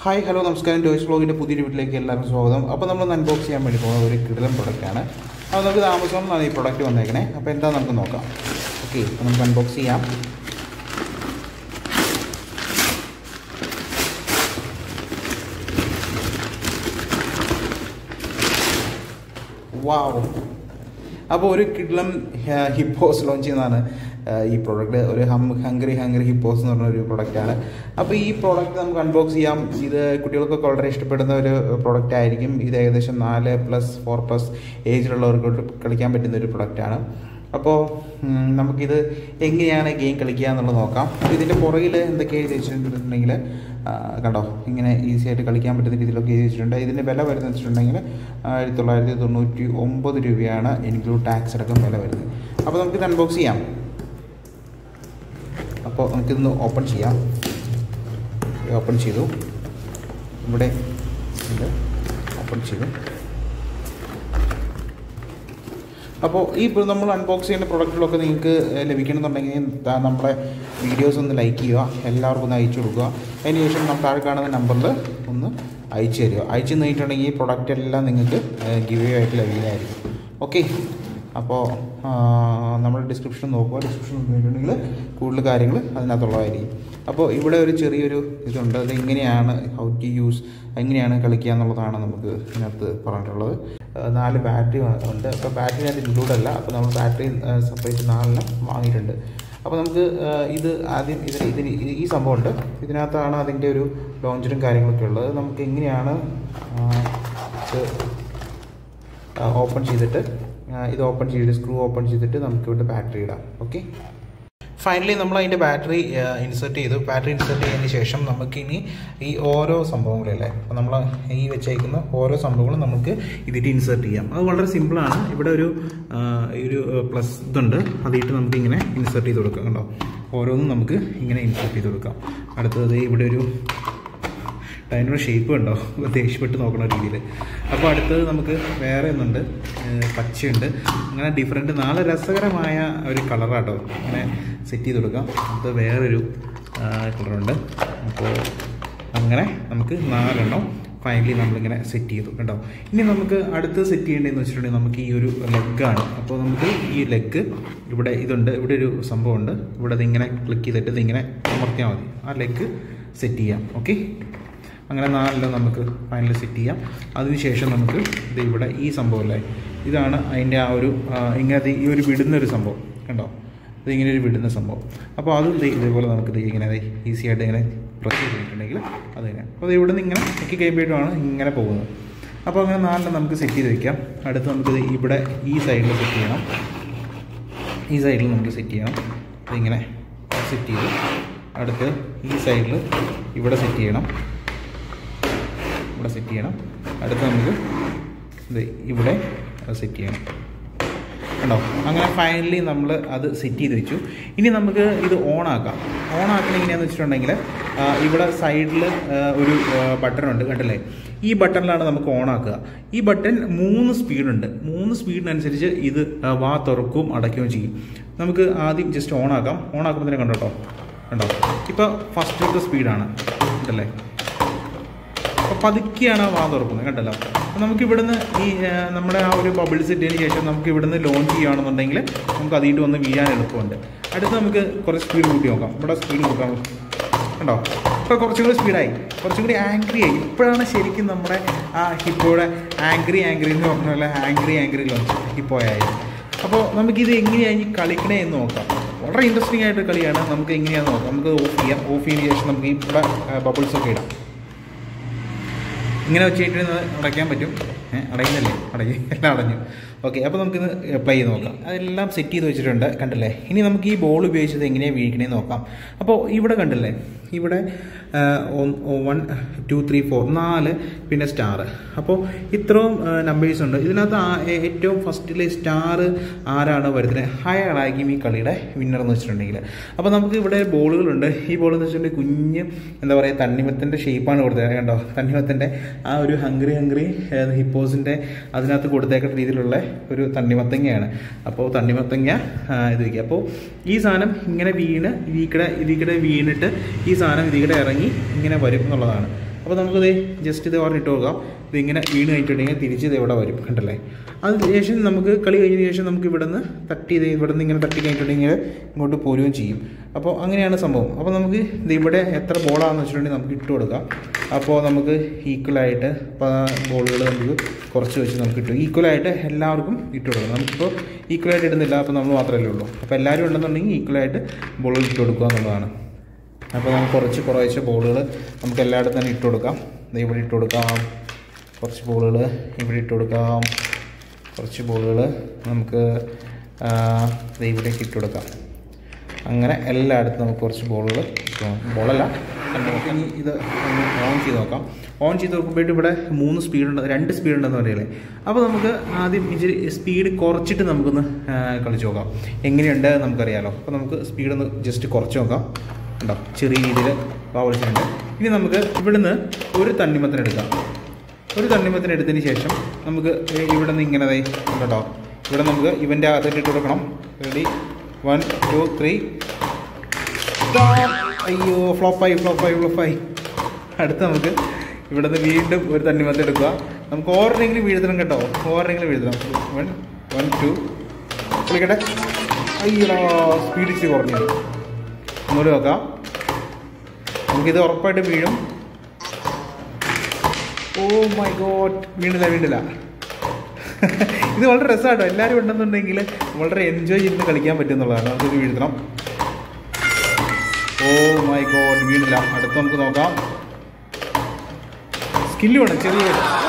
Hi, hello, നമസ്കാരം toys വ്ലോഗിൻ്റെ പുതിയൊരു വീട്ടിലേക്ക് എല്ലാവർക്കും സ്വാഗതം. അപ്പോൾ നമ്മൾ അൺബോക്സ് ചെയ്യാൻ വേണ്ടി പോകുന്ന ഒരു കിടിലൻ പ്രൊഡക്റ്റാണ്. അപ്പോൾ നമുക്ക് ആമസോണിലാണ് ഈ പ്രൊഡക്റ്റ് വന്നേക്കണേ. അപ്പോൾ എന്താ നമുക്ക് നോക്കാം. ഓക്കെ, അപ്പോൾ നമുക്ക് അൺബോക്സ് ചെയ്യാം. വാവ്, അപ്പോൾ ഒരു കിടിലൻ ഹിപ്പോസ് ലോഞ്ച് ചെയ്യുന്നതാണ് ഈ പ്രോഡക്റ്റ്. ഒരു ഹംഗറി ഹിപ്പോസ് എന്ന് പറഞ്ഞ ഒരു പ്രൊഡക്റ്റാണ്. അപ്പോൾ ഈ പ്രോഡക്റ്റ് നമുക്ക് അൺബോക്സ് ചെയ്യാം. ഇത് കുട്ടികൾക്കൊക്കെ വളരെ ഇഷ്ടപ്പെടുന്ന ഒരു പ്രോഡക്റ്റ് ആയിരിക്കും. ഇത് ഏകദേശം 4+4+ ഏജിലുള്ളവർക്ക് കളിക്കാൻ പറ്റുന്ന ഒരു പ്രൊഡക്റ്റാണ്. അപ്പോൾ നമുക്കിത് എങ്ങനെയാണ് ഗെയിം കളിക്കുക എന്നുള്ളത് നോക്കാം. ഇതിൻ്റെ പുറകിൽ എന്തൊക്കെയാണ് വെച്ചിട്ടുണ്ടെങ്കിൽ കണ്ടോ, ഇങ്ങനെ ഈസി ആയിട്ട് കളിക്കാൻ പറ്റുന്ന രീതിയിലൊക്കെ എഴുതി വെച്ചിട്ടുണ്ട്. ഇതിൻ്റെ വില വരുന്നത് വെച്ചിട്ടുണ്ടെങ്കിൽ 1999 രൂപയാണ്, ഇൻക്ലൂഡ് ടാക്സ് അടക്കം വില വരുന്നത്. അപ്പോൾ നമുക്കിത് അൺബോക്സ് ചെയ്യാം. അപ്പോൾ നമുക്കിതൊന്ന് ഓപ്പൺ ചെയ്യാം. ഓപ്പൺ ചെയ്തു, ഇവിടെ ഓപ്പൺ ചെയ്തു. അപ്പോൾ ഈ നമ്മൾ അൺബോക്സ് ചെയ്യുന്ന പ്രൊഡക്റ്റുകളൊക്കെ നിങ്ങൾക്ക് ലഭിക്കണമെന്നുണ്ടെങ്കിൽ നമ്മുടെ വീഡിയോസ് ഒന്ന് ലൈക്ക് ചെയ്യുക, എല്ലാവർക്കും ഒന്ന് അയച്ചു കൊടുക്കുക. അതിന് ശേഷം നമ്മൾ താഴെ കാണുന്ന നമ്പറിൽ ഒന്ന് അയച്ചു തരിക. അയച്ചു തന്നിട്ടുണ്ടെങ്കിൽ ഈ പ്രൊഡക്റ്റ് എല്ലാം നിങ്ങൾക്ക് ഗിവ് അവേ ആയിട്ട് ലഭിക്കുന്നതായിരിക്കും. ഓക്കെ, അപ്പോൾ നമ്മുടെ ഡിസ്ക്രിപ്ഷൻ നോക്കുക. ഡിസ്ക്രിപ്ഷൻ നോക്കിയിട്ടുണ്ടെങ്കിൽ കൂടുതൽ കാര്യങ്ങൾ അതിനകത്തുള്ളതായിരിക്കും. അപ്പോൾ ഇവിടെ ഒരു ചെറിയൊരു ഇതുണ്ട്. അത് എങ്ങനെയാണ് ഹൗ ടു യൂസ്, എങ്ങനെയാണ് കളിക്കുക എന്നുള്ളതാണ് നമുക്ക് ഇതിനകത്ത് പറഞ്ഞിട്ടുള്ളത്. 4 ബാറ്ററി ഉണ്ട്. അപ്പോൾ ബാറ്ററി അതിന് ഇൻക്ലൂഡ് അല്ല. അപ്പോൾ നമ്മൾ ബാറ്ററി സെപ്പറേറ്റ് 4 വാങ്ങിയിട്ടുണ്ട്. അപ്പോൾ നമുക്ക് ഇത് ആദ്യം ഇതിന് ഈ സംഭവമുണ്ട്. ഇതിനകത്താണ് അതിൻ്റെ ഒരു ലോഞ്ചറും കാര്യങ്ങളൊക്കെ ഉള്ളത്. നമുക്ക് എങ്ങനെയാണ് ഓപ്പൺ ചെയ്തിട്ട് സ്ക്രൂ ഓപ്പൺ ചെയ്തിട്ട് നമുക്ക് ഇവിടെ ബാറ്ററി ഇടാം. ഓക്കെ, ഫൈനലി നമ്മൾ അതിൻ്റെ ബാറ്ററി ഇൻസേർട്ട് ചെയ്തു. ബാറ്ററി ഇൻസേർട്ട് ചെയ്തതിന് ശേഷം നമുക്കിനി ഈ ഓരോ സംഭവങ്ങളല്ലേ, അപ്പോൾ നമ്മൾ ഈ വെച്ചേക്കുന്ന ഓരോ സംഭവങ്ങളും നമുക്ക് ഇതിട്ട് ഇൻസേർട്ട് ചെയ്യാം. അത് വളരെ സിമ്പിളാണ്. ഇവിടെ ഒരു പ്ലസ് ഇതുണ്ട്, അതിട്ട് നമുക്ക് ഇങ്ങനെ ഇൻസേർട്ട് ചെയ്ത് കൊടുക്കാം. കണ്ടോ, ഓരോന്നും നമുക്ക് ഇങ്ങനെ ഇൻസേർട്ട് ചെയ്ത് കൊടുക്കാം. അടുത്തത് ഇവിടെ ഒരു അതിനൊരു ഷേപ്പ് ഉണ്ടോ, ദേഷ്യപ്പെട്ട് നോക്കുന്ന രീതിയിൽ. അപ്പോൾ അടുത്തത് നമുക്ക് വേറെ ഒന്നുണ്ട്, പച്ചയുണ്ട്. അങ്ങനെ ഡിഫറെൻറ്റ് 4 രസകരമായ ഒരു കളറാട്ടോ ഇങ്ങനെ സെറ്റ് ചെയ്ത് കൊടുക്കാം. അത് വേറൊരു കളറുണ്ട്. അപ്പോൾ അങ്ങനെ നമുക്ക് 4 ഫൈനലി നമ്മളിങ്ങനെ സെറ്റ് ചെയ്തു. കേട്ടോ, ഇനി നമുക്ക് അടുത്ത് സെറ്റ് ചെയ്യേണ്ടതെന്ന് വെച്ചിട്ടുണ്ടെങ്കിൽ നമുക്ക് ഈ ഒരു ലെഗാണ്. അപ്പോൾ നമുക്ക് ഈ ലെഗ് ഇവിടെ ഇതുണ്ട്, ഇവിടെ ഒരു സംഭവമുണ്ട്. ഇവിടെ ഇതിങ്ങനെ ക്ലിക്ക് ചെയ്തിട്ട് ഇതിങ്ങനെ അമർത്തിയാൽ മതി. ആ ലെഗ് സെറ്റ് ചെയ്യാം. ഓക്കെ, അങ്ങനെ 4 നമുക്ക് ഫൈനൽ സെറ്റ് ചെയ്യാം. അതിനുശേഷം നമുക്ക് ഇത് ഇവിടെ ഈ സംഭവമല്ലേ, ഇതാണ് അതിൻ്റെ ആ ഒരു ഇങ്ങനത്തെ ഈ ഒരു വിടുന്നൊരു സംഭവം. കണ്ടോ, ഇതിങ്ങനെ ഒരു വിടുന്ന സംഭവം. അപ്പോൾ അതും ഇതേപോലെ നമുക്കിത് ഇങ്ങനെ ഈസി ആയിട്ട് ഇങ്ങനെ പ്രസ് ചെയ്തിട്ടുണ്ടെങ്കിൽ അത് ഇങ്ങനെ, അപ്പോൾ ഇവിടെ നിന്ന് ഇങ്ങനെ ഒക്കെ കഴിയുമ്പോഴാണ് ഇങ്ങനെ പോകുന്നത്. അപ്പോൾ അങ്ങനെ 4 നമുക്ക് സെറ്റ് ചെയ്ത് വയ്ക്കാം. അടുത്ത് നമുക്കിത് ഇവിടെ ഈ സൈഡിൽ സെറ്റ് ചെയ്യണം. ഈ സൈഡിൽ നമുക്ക് സെറ്റ് ചെയ്യണം. അതിങ്ങനെ സെറ്റ് ചെയ്ത് അടുത്ത് ഈ സൈഡിൽ ഇവിടെ സെറ്റ് ചെയ്യണം. സെറ്റ് ചെയ്യണം. അടുത്ത് നമുക്ക് ഇവിടെ സെറ്റ് ചെയ്യണം. കണ്ടോ, അങ്ങനെ ഫൈനലി നമ്മൾ അത് സെറ്റ് ചെയ്ത് വെച്ചു. ഇനി നമുക്ക് ഇത് ഓണാക്കാം. ഓണാക്കണം എങ്ങനെയാണെന്ന് വെച്ചിട്ടുണ്ടെങ്കിൽ ഇവിടെ സൈഡിൽ ഒരു ബട്ടണുണ്ട്, കണ്ടില്ലേ? ഈ ബട്ടണിലാണ് നമുക്ക് ഓണാക്കുക. ഈ ബട്ടൺ 3 സ്പീഡുണ്ട്. 3 സ്പീഡിനനുസരിച്ച് ഇത് വാ തുറക്കുകയും അടയ്ക്കുകയും ചെയ്യും. നമുക്ക് ആദ്യം ജസ്റ്റ് ഓണാക്കാം. ഓണാക്കുമ്പോൾ തന്നെ കണ്ടോ, ഇപ്പോൾ ഫസ്റ്റത്തെ സ്പീഡാണ്, കണ്ടല്ലേ? അപ്പോൾ പതുക്കെയാണ് വാ തുറക്കുന്നത്, കണ്ടല്ലോ? അപ്പോൾ നമുക്ക് ഇവിടുന്ന് ഈ നമ്മുടെ ആ ഒരു ബബിൾസ് ഇട്ടതിന് ശേഷം നമുക്ക് ഇവിടുന്ന് ലോഞ്ച് ചെയ്യുകയാണെന്നുണ്ടെങ്കിൽ നമുക്ക് അതിട്ട് വന്ന് വീഴാൻ എളുപ്പമുണ്ട്. അടുത്ത് നമുക്ക് കുറച്ച് സ്പീഡ് കൂട്ടി നോക്കാം. ഇവിടെ സ്പീഡ് കൂട്ടാം. കണ്ടോ, ഇപ്പോൾ കുറച്ചും കൂടി സ്പീഡായി, കുറച്ചും കൂടി ആംഗ്രി ആയി. ഇപ്പോഴാണ് ശരിക്കും നമ്മുടെ ആ ഹിപ്പോയുടെ ആംഗ്രി എന്ന് പറഞ്ഞ പോലെ ആംഗ്രി ലോഞ്ച് ഹിപ്പോയായിരുന്നു. അപ്പോൾ നമുക്കിത് എങ്ങനെയാണ് കളിക്കണേ എന്ന് നോക്കാം. വളരെ ഇൻട്രസ്റ്റിംഗ് ആയിട്ട് കളിയാണ്. നമുക്ക് എങ്ങനെയാണെന്ന് നോക്കാം. നമുക്ക് ഓഫ് ചെയ്യാം. ഓഫ് ചെയ്തതിന് ശേഷം നമുക്ക് ഇവിടെ ബബിൾസൊക്കെ ഇടാം. ഇങ്ങനെ വെച്ചിട്ട് അടയ്ക്കാൻ പറ്റും. അടയുന്നല്ലേ, എല്ലാം അടഞ്ഞു. ഓക്കെ, അപ്പോൾ നമുക്കിത് പ്ലേ ചെയ്ത് നോക്കാം. അതെല്ലാം സെറ്റ് ചെയ്ത് വെച്ചിട്ടുണ്ട്, കണ്ടില്ലേ? ഇനി നമുക്ക് ഈ ബോൾ ഉപയോഗിച്ചത് എങ്ങനെയാണ് വീഴിക്കണേന്ന് നോക്കാം. അപ്പോൾ ഇവിടെ കണ്ടില്ലേ, ഇവിടെ 1 2 3 4 4 പിന്നെ സ്റ്റാർ. അപ്പോൾ ഇത്രയും നമ്പേഴ്സ് ഉണ്ട്. ഇതിനകത്ത് ഏറ്റവും ഫസ്റ്റിലെ സ്റ്റാർ ആരാണ് വരുന്നത്, അയാളായിരിക്കും ഈ കളിയുടെ വിന്നർ എന്ന് വെച്ചിട്ടുണ്ടെങ്കിൽ. അപ്പോൾ നമുക്ക് ഇവിടെ ബോളുകളുണ്ട്. ഈ ബോൾ എന്ന് വെച്ചിട്ടുണ്ടെങ്കിൽ കുഞ്ഞ് എന്താ പറയുക, തണ്ണിമത്തൻ്റെ ഷേപ്പാണ് കൊടുത്തത്. കണ്ടോ, തണ്ണിമത്തൻ്റെ ആ ഒരു ഹംഗറി ഹിപ്പോസിൻ്റെ അതിനകത്ത് കൊടുത്തേക്കുന്ന രീതിയിലുള്ള ഒരു തണ്ണിമത്തങ്ങയാണ്. അപ്പോൾ തണ്ണിമത്തങ്ങ ഇത് വയ്ക്കുക. അപ്പോൾ ഈ സാധനം ഇങ്ങനെ വീണ് ഇതിക്കടെ വീണിട്ട് ഈ സാധനം ഇതിക്കടെ ഇറങ്ങി ഇങ്ങനെ വരും എന്നുള്ളതാണ്. അപ്പോൾ നമുക്കിത് ജസ്റ്റ് ഇത് ഓർമ്മ ഇട്ട് നോക്കാം. ഇതിങ്ങനെ വീണ് കഴിഞ്ഞിട്ടുണ്ടെങ്കിൽ തിരിച്ച് ഇത് ഇവിടെ വരും, കണ്ടല്ലേ. അതിനുശേഷം നമുക്ക് കളി കഴിഞ്ഞതിന് ശേഷം നമുക്ക് ഇവിടെ നിന്ന് ഇങ്ങനെ തട്ടി കഴിഞ്ഞിട്ടുണ്ടെങ്കിൽ ഇങ്ങോട്ട് പോരുകയും ചെയ്യും. അപ്പോൾ അങ്ങനെയാണ് സംഭവം. അപ്പോൾ നമുക്ക് ഇവിടെ എത്ര ബോളാണെന്ന് വെച്ചിട്ടുണ്ടെങ്കിൽ നമുക്ക് ഇട്ട് കൊടുക്കാം. അപ്പോൾ നമുക്ക് ഈക്വലായിട്ട് ബോളുകൾ നമുക്ക് കുറച്ച് വെച്ച് നമുക്ക് ഇട്ടു ഈക്വലായിട്ട് എല്ലാവർക്കും ഇട്ട് കൊടുക്കാം. നമുക്കിപ്പോൾ ഈക്വലായിട്ട് ഇടുന്നില്ല, അപ്പോൾ നമ്മൾ മാത്രമല്ലേ ഉള്ളൂ. അപ്പോൾ എല്ലാവരും ഉണ്ടെന്നുണ്ടെങ്കിൽ ഈക്വലായിട്ട് ബോളുകൾ ഇട്ട് കൊടുക്കുക എന്നുള്ളതാണ്. അപ്പോൾ നമുക്ക് കുറേശ്ശെ ബോളുകൾ നമുക്ക് എല്ലായിടത്തും തന്നെ ഇട്ട് കൊടുക്കാം. ഇവിടെ ഇട്ട് കൊടുക്കാം, കുറച്ച് ബോളുകൾ ഇവിടെ ഇട്ട് കൊടുക്കാം, കുറച്ച് ബോളുകൾ നമുക്ക് ഇവിടേക്ക് ഇട്ട് കൊടുക്കാം. അങ്ങനെ എല്ലായിടത്തും നമുക്ക് കുറച്ച് ബോളുകൾ ബോളല്ല. ഇനി ഇത് ഓൺ ചെയ്ത് നോക്കാം. ഓൺ ചെയ്ത് നോക്കുമ്പോഴേക്കും ഇവിടെ 2 സ്പീഡ് ഉണ്ടെന്ന് പറയില്ലേ. അപ്പോൾ നമുക്ക് ആദ്യം ഇച്ചിരി സ്പീഡ് കുറച്ചിട്ട് നമുക്കൊന്ന് കളിച്ച് നോക്കാം. എങ്ങനെയുണ്ട് നമുക്കറിയാമല്ലോ. അപ്പോൾ നമുക്ക് സ്പീഡൊന്ന് ജസ്റ്റ് കുറച്ച് നോക്കാം. ഉണ്ടോ, ചെറിയ രീതിയിൽ ബാവളിച്ചിട്ടുണ്ട്. ഇനി നമുക്ക് ഇവിടുന്ന് ഒരു തണ്ണിമത്തൻ എടുക്കാം. ഒരു തണ്ണിമത്തൻ എടുത്തതിന് ശേഷം നമുക്ക് ഇവിടെ നിന്ന് ഇങ്ങനെ കേട്ടോ, ഇവിടെ നമുക്ക് ഇവൻ്റെ അകത്തേക്ക് ഇട്ട് കൊടുക്കണം. റെഡി, 1 2 3. അയ്യോ, ഫ്ലോപ്പായി. അടുത്ത നമുക്ക് ഇവിടെ നിന്ന് വീണ്ടും ഒരു തണ്ണിമത്തൻ എടുക്കുക. നമുക്ക് ഓരെങ്കിലും വീഴ്ത്തണം കേട്ടോ, ഓരെങ്കിലും വീഴ്ത്തണം. 1 1 2 കളിക്കട്ടെ. അയ്യോ, സ്പീഡ് ഇച്ചിരി കുറഞ്ഞു. ഒന്നുകൂടി നോക്കാം. നമുക്കിത് ഉറപ്പായിട്ട് വീഴും. ഓ മൈ ഗോഡ്, വീണില്ല. ഇത് വളരെ രസമാട്ടോ. എല്ലാവരും ഉണ്ടെന്നുണ്ടെങ്കിൽ വളരെ എൻജോയ് ചെയ്ത് കളിക്കാൻ പറ്റുമെന്നുള്ളതാണ്. നമുക്കിത് വീഴ്ത്തണം. ഓ മൈ ഗോഡ്, വീണില്ല. അടുത്ത് നമുക്ക് നോക്കാം. സ്കില്ല് വേണം ചെറിയ.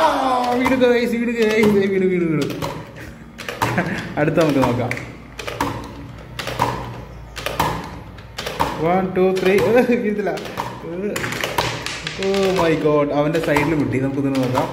വീട്. അടുത്ത് നമുക്ക് നോക്കാം. 1 2 3. വീഴത്തില്ല. ഓ മൈ ഗോഡ്, അവൻ്റെ സൈഡിൽ വിട്ടി. നമുക്കിതൊന്ന് നോക്കാം.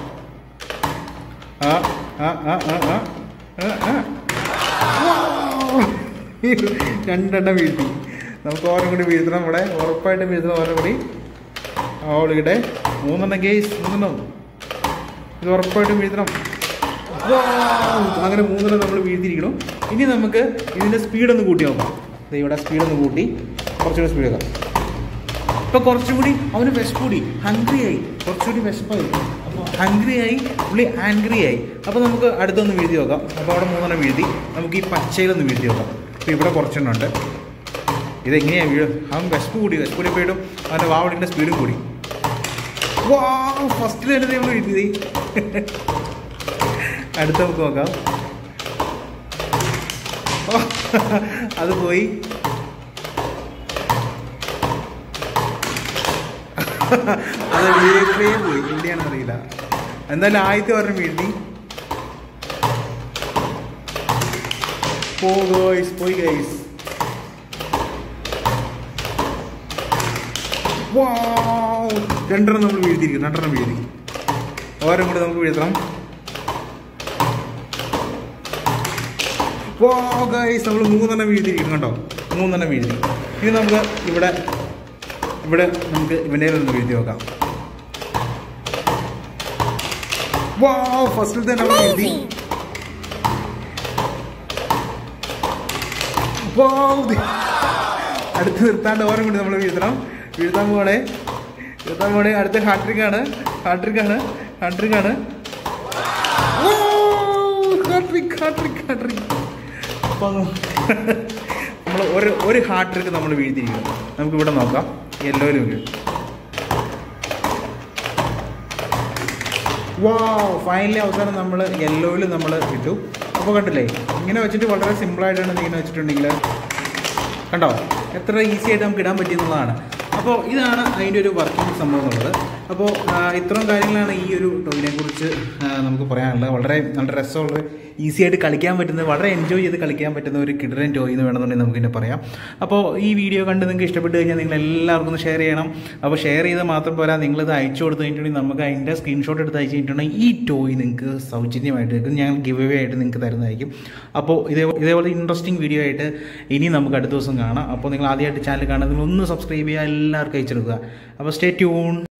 രണ്ടെണ്ണം വീഴ്ത്തി. നമുക്ക് ഓരോ കൂടി വീഴ്ത്തണം. ഇവിടെ ഉറപ്പായിട്ട് വീഴ്ത്തണം. ഓരോ കൂടി അവളിവിടെ 3 കേസ് 3. ഇത് ഉറപ്പായിട്ടും വീഴ്ത്തണം. അങ്ങനെ 3 നമ്മൾ വീഴ്ത്തിയിരിക്കണം. ഇനി നമുക്ക് ഇതിൻ്റെ സ്പീഡൊന്ന് കൂട്ടി നോക്കാം. ഇവിടെ സ്പീഡൊന്ന് കൂട്ടി കുറച്ചുകൂടി സ്പീഡ് വെക്കാം. ഇപ്പോൾ കുറച്ചുകൂടി അവന് വിശപ്പ് കൂടി, ഹംഗ്രി ആയി, കുറച്ചുകൂടി വിശപ്പായി. അപ്പോൾ ഹംഗ്രി ആയി, പുള്ളി ആംഗ്രി ആയി. അപ്പോൾ നമുക്ക് അടുത്തൊന്ന് വീഴ്ത്തി നോക്കാം. അപ്പോൾ അവിടെ 3 വീഴ്ത്തി. നമുക്ക് ഈ പച്ചയിലൊന്ന് വീഴ്ത്തി നോക്കാം. അപ്പോൾ ഇവിടെ കുറച്ചെണ്ണം ഉണ്ട്. ഇതെങ്ങനെയാണ് വീഴും? അവൻ വിശപ്പ് കൂടിയപ്പോഴും അവൻ്റെ വാവളിൻ്റെ സ്പീഡും കൂടി. ഫസ്റ്റിൽ തന്നെ നമ്മൾ വീഴ്ത്തി. അടുത്ത നമുക്ക് നോക്കാം. അത് പോയി. അത് വീട്ടിലേ പോയി, എവിടെയാണെന്ന് അറിയില്ല. എന്തായാലും ആദ്യത്തെ പറഞ്ഞ വീഴ്ത്തി. പോയി ഗൈസ്. രണ്ടെണ്ണം നമ്മൾ വീഴ്ത്തിയിരിക്കും. 2 വീഴ്ത്തി. ഓരോ കൂടെ നമുക്ക് വീഴ്ത്തണം. ഗൈസ്, നമ്മൾ 3 വീഴ്ത്തിയിരിക്കണം കേട്ടോ. 3 വീഴ്ത്തി. ഇനി നമുക്ക് ഇവിടെ നമുക്ക് ഇവൻ്റെ ഒന്ന് വീഴ്ത്തി നോക്കാം. ഫസ്റ്റിൽ തന്നെ നമ്മൾ വീഴ്ത്തി. അടുത്ത് നിർത്താണ്ട് ഓരോ കൂടി നമ്മൾ വീഴ്ത്തണം. വീഴ്ത്താൻ പോകണേ. അടുത്ത ഹാട്രിക്കാണ്. അപ്പം നമ്മൾ ഒരു ഹാട്രിക്ക് നമ്മൾ വീഴ്ത്തിയിരിക്കണം. നമുക്കിവിടെ നോക്കാം. യെല്ലോയിലും വീഴും. ഫൈനലി അവസാനം നമ്മൾ യെല്ലോയിൽ നമ്മൾ ഇട്ടു. അപ്പോൾ കണ്ടില്ലേ, ഇങ്ങനെ വെച്ചിട്ട് വളരെ സിമ്പിളായിട്ടാണ് ഇങ്ങനെ വെച്ചിട്ടുണ്ടെങ്കിൽ കണ്ടോ എത്ര ഈസി ആയിട്ട് നമുക്ക് ഇടാൻ പറ്റിയെന്നുള്ളതാണ്. അപ്പോൾ ഇതാണ് അതിൻ്റെ ഒരു വർക്കിംഗ് സംഭവം എന്നുള്ളത്. അപ്പോൾ ഇത്രയും കാര്യങ്ങളാണ് ഈ ഒരു ടോയിനെ കുറിച്ച് നമുക്ക് പറയാനുള്ളത്. വളരെ നല്ല രസമുള്ള, ഈസി ആയിട്ട് കളിക്കാൻ പറ്റുന്നത്, വളരെ എൻജോയ് ചെയ്ത് കളിക്കാൻ പറ്റുന്ന ഒരു കിഡ്രൻ ടോയ് എന്ന് വേണമെന്നുണ്ടെങ്കിൽ നമുക്ക് ഇതിനെ പറയാം. അപ്പോൾ ഈ വീഡിയോ കണ്ട് നിങ്ങൾക്ക് ഇഷ്ടപ്പെട്ട് കഴിഞ്ഞാൽ നിങ്ങൾ എല്ലാവർക്കും ഒന്ന് ഷെയർ ചെയ്യണം. അപ്പോൾ ഷെയർ ചെയ്ത് മാത്രം പോരാ, നിങ്ങളിത് അയച്ചു കൊടുത്തു കഴിഞ്ഞിട്ടുണ്ടെങ്കിൽ നമുക്ക് അതിൻ്റെ സ്ക്രീൻഷോട്ട് എടുത്ത് അയച്ചു കഴിഞ്ഞിട്ടുണ്ടെങ്കിൽ ഈ ടോയ് നിങ്ങൾക്ക് സൗജന്യമായിട്ട് ഞങ്ങൾ ഗിവ് അവേ ആയിട്ട് നിങ്ങൾക്ക് തരുന്നതായിരിക്കും. അപ്പോൾ ഇതേപോലെ ഇൻട്രസ്റ്റിംഗ് വീഡിയോ ആയിട്ട് ഇനി നമുക്ക് അടുത്ത ദിവസം കാണാം. അപ്പോൾ നിങ്ങൾ ആദ്യമായിട്ട് ചാനൽ കാണാൻ നിങ്ങൾ ഒന്ന് സബ്സ്ക്രൈബ് ചെയ്യുക, എല്ലാവർക്കും അയച്ചെടുക്കുക. അപ്പോൾ സ്റ്റേ ട്യൂൺ.